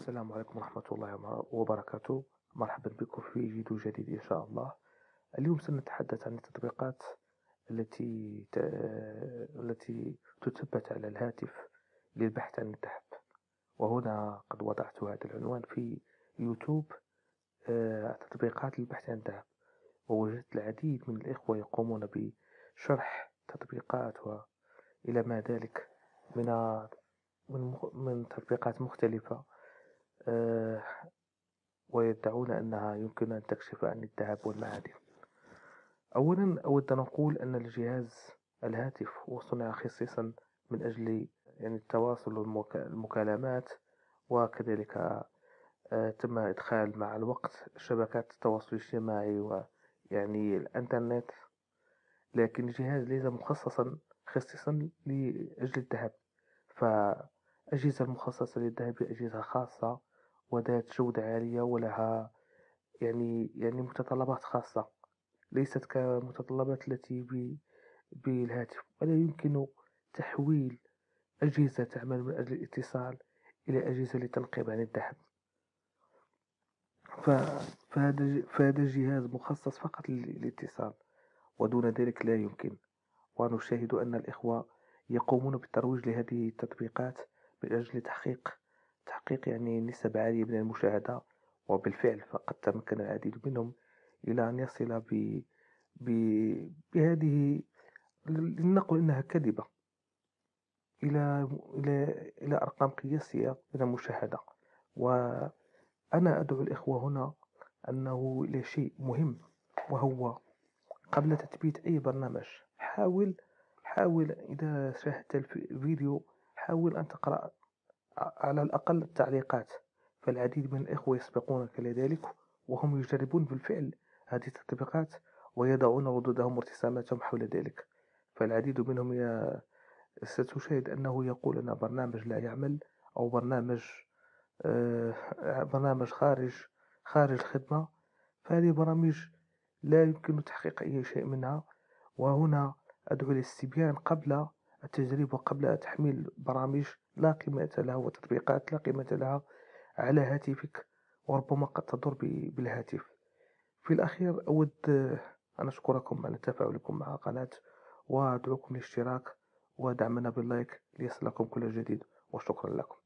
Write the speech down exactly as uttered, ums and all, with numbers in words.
السلام عليكم ورحمة الله ومر- وبركاته. مرحبا بكم في فيديو جديد إن شاء الله. اليوم سنتحدث عن التطبيقات التي ت... التي تثبت على الهاتف للبحث عن الذهب. وهنا قد وضعت هذا العنوان في يوتيوب: آه، تطبيقات للبحث عن الذهب. ووجدت العديد من الإخوة يقومون بشرح تطبيقات وإلى ما ذلك من من مخ- من تطبيقات مختلفة، آه، ويدعون أنها يمكن أن تكشف عن الذهب والمعادن. أولا أود أن أقول أن الجهاز الهاتف هو صنع خصيصا من أجل يعني التواصل والمكالمات، وكذلك آه، تم إدخال مع الوقت شبكات التواصل الاجتماعي ويعني الإنترنت. لكن الجهاز ليس مخصصا خصيصا لأجل الذهب، فأجهزة المخصصة للذهب هي أجهزة خاصة وذات جودة عالية ولها يعني يعني متطلبات خاصة، ليست كمتطلبات التي ب- بالهاتف. ولا يمكن تحويل أجهزة تعمل من أجل الاتصال إلى أجهزة للتنقيب عن الذهب. ف- فهذا ج- فهذا الجهاز مخصص فقط للاتصال، ودون ذلك لا يمكن. ونشاهد أن الإخوة يقومون بالترويج لهذه التطبيقات من أجل تحقيق تحقيق يعني نسب عالية من المشاهدة. وبالفعل فقد تمكن العديد منهم إلى أن يصل ب... ب... بهذه، لنقل إنها كذبة، إلى إلى إلى أرقام قياسية من المشاهدة. وأنا أدعو الإخوة هنا أنه إلى شيء مهم، وهو قبل تثبيت أي برنامج حاول حاول إذا شاهدت الفيديو حاول أن تقرأ على الأقل التعليقات، فالعديد من الإخوة يسبقونك لذلك وهم يجربون بالفعل هذه التطبيقات ويضعون ردودهم وارتساماتهم حول ذلك. فالعديد منهم ي... ستشاهد أنه يقول أن برنامج لا يعمل، أو برنامج آه، برنامج خارج خارج الخدمة. فهذه برامج لا يمكن تحقيق أي شيء منها. وهنا أدعو للاستبيان قبل التجريب وقبل تحميل برامج لا قيمة لها وتطبيقات لا قيمة لها على هاتفك، وربما قد تضر ب- بالهاتف. في الأخير أود أن أشكركم على تفاعلكم مع القناة، وأدعوكم للاشتراك ودعمنا باللايك ليصلكم كل جديد، وشكرا لكم.